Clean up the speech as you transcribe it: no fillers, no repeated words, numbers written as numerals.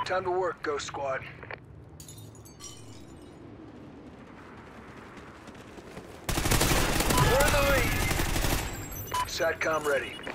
Time to work, Ghost Squad. We're in the lead. SATCOM ready.